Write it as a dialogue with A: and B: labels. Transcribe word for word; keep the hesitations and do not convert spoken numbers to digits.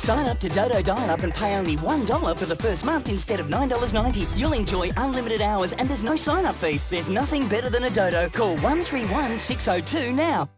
A: Sign up to Dodo Dial-Up and pay only one dollar for the first month instead of nine dollars ninety. You'll enjoy unlimited hours and there's no sign-up fees. There's nothing better than a Dodo. Call one three one six oh two now.